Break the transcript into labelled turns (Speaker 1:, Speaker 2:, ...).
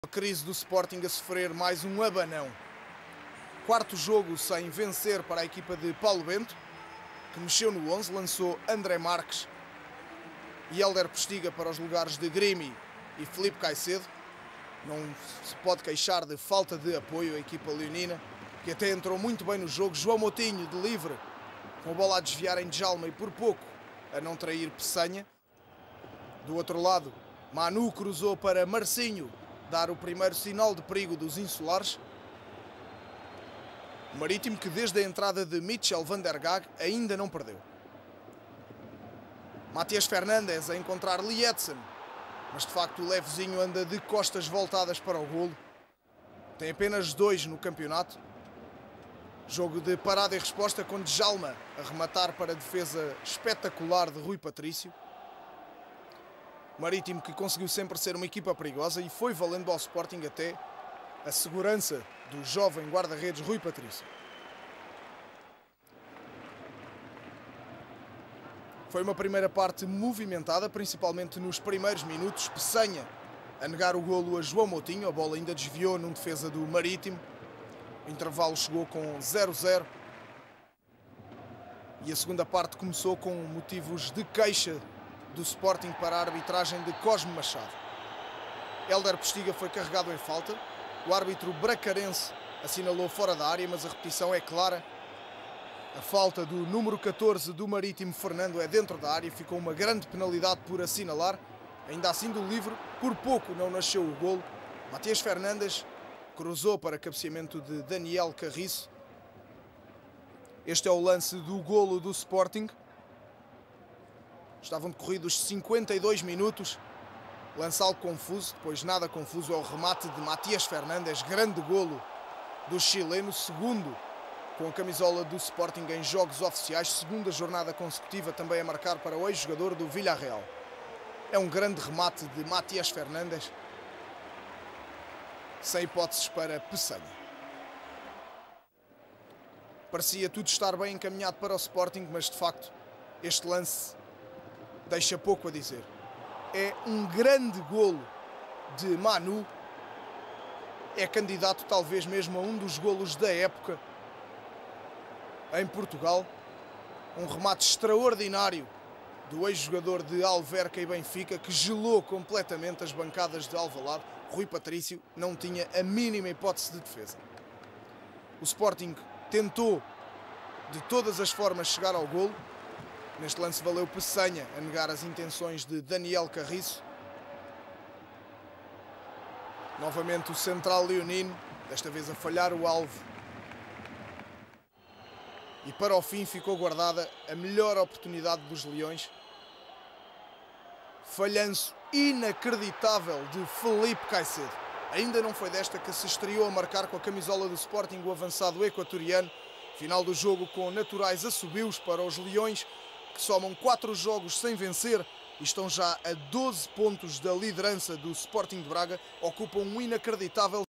Speaker 1: A crise do Sporting a sofrer mais um abanão. Quarto jogo sem vencer para a equipa de Paulo Bento, que mexeu no 11, lançou André Marques e Hélder Postiga para os lugares de Grimi e Filipe Caicedo. Não se pode queixar de falta de apoio a equipa leonina, que até entrou muito bem no jogo. João Moutinho, de livre, com a bola a desviar em Djalma e por pouco a não trair Peçanha. Do outro lado, Manu cruzou para Marcinho dar o primeiro sinal de perigo dos insulares. O Marítimo que desde a entrada de Mitchell van der Gaag ainda não perdeu. Matias Fernandes a encontrar Lietzen, mas de facto o levezinho anda de costas voltadas para o golo. Tem apenas 2 no campeonato. Jogo de parada e resposta com Djalma a rematar para a defesa espetacular de Rui Patrício. Marítimo que conseguiu sempre ser uma equipa perigosa e foi valendo ao Sporting até a segurança do jovem guarda-redes Rui Patrício. Foi uma primeira parte movimentada, principalmente nos primeiros minutos. Peçanha a negar o golo a João Moutinho, a bola ainda desviou num defesa do Marítimo. O intervalo chegou com 0-0 e a segunda parte começou com motivos de queixa do Sporting para a arbitragem de Cosme Machado. Hélder Postiga foi carregado em falta. O árbitro bracarense assinalou fora da área, mas a repetição é clara. A falta do número 14 do Marítimo, Fernando, é dentro da área. Ficou uma grande penalidade por assinalar. Ainda assim do livre, por pouco não nasceu o golo. Matias Fernandes cruzou para cabeceamento de Daniel Carriço. Este é o lance do golo do Sporting. Estavam decorridos 52 minutos. Lance algo confuso, depois nada confuso. É o remate de Matias Fernandes. Grande golo do chileno. Segundo com a camisola do Sporting em jogos oficiais. Segunda jornada consecutiva também a marcar para o ex-jogador do Villarreal. É um grande remate de Matias Fernandes. Sem hipóteses para Peçanha. Parecia tudo estar bem encaminhado para o Sporting, mas de facto este lance deixa pouco a dizer. É um grande golo de Manu. É candidato talvez mesmo a um dos golos da época em Portugal. Um remate extraordinário do ex-jogador de Alverca e Benfica, que gelou completamente as bancadas de Alvalade. Rui Patrício não tinha a mínima hipótese de defesa. O Sporting tentou de todas as formas chegar ao golo. Neste lance valeu Peçanha a negar as intenções de Daniel Carriço. Novamente o central leonino, desta vez a falhar o alvo. E para o fim ficou guardada a melhor oportunidade dos Leões. Falhanço inacreditável de Filipe Caicedo. Ainda não foi desta que se estreou a marcar com a camisola do Sporting o avançado equatoriano. Final do jogo com naturais assobios para os Leões, que somam 4 jogos sem vencer e estão já a 12 pontos da liderança do Sporting de Braga. Ocupam um inacreditável